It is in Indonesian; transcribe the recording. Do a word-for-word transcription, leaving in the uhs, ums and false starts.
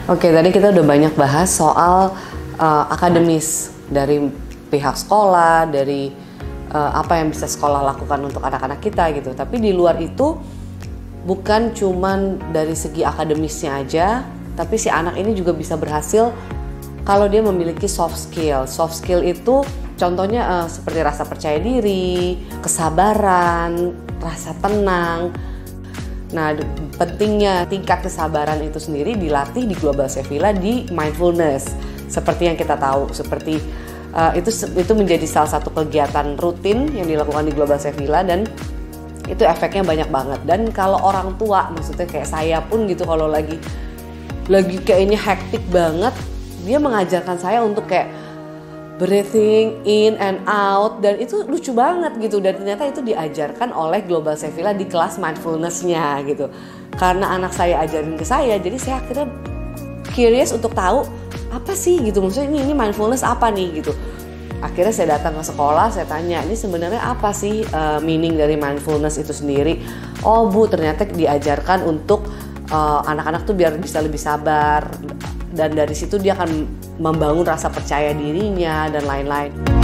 Oke, tadi kita udah banyak bahas soal uh, akademis dari pihak sekolah, dari uh, apa yang bisa sekolah lakukan untuk anak-anak kita gitu. Tapi di luar itu bukan cuman dari segi akademisnya aja, tapi si anak ini juga bisa berhasil kalau dia memiliki soft skill. Soft skill itu contohnya uh, seperti rasa percaya diri, kesabaran, rasa tenang. Nah, pentingnya tingkat kesabaran itu sendiri dilatih di Global Sevilla di mindfulness. Seperti yang kita tahu, seperti uh, itu itu menjadi salah satu kegiatan rutin yang dilakukan di Global Sevilla dan itu efeknya banyak banget. Dan kalau orang tua, maksudnya kayak saya pun gitu, kalau lagi lagi kayaknya hektik banget, dia mengajarkan saya untuk kayak breathing in and out, dan itu lucu banget gitu. Dan ternyata itu diajarkan oleh Global Sevilla di kelas mindfulness-nya gitu. Karena anak saya ajarin ke saya, jadi saya akhirnya curious untuk tahu apa sih gitu, maksudnya ini, ini mindfulness apa nih gitu. Akhirnya saya datang ke sekolah, saya tanya, ini sebenarnya apa sih uh, meaning dari mindfulness itu sendiri? Oh Bu, ternyata diajarkan untuk uh, anak-anak tuh biar bisa lebih sabar, dan dari situ dia akan membangun rasa percaya dirinya dan lain-lain.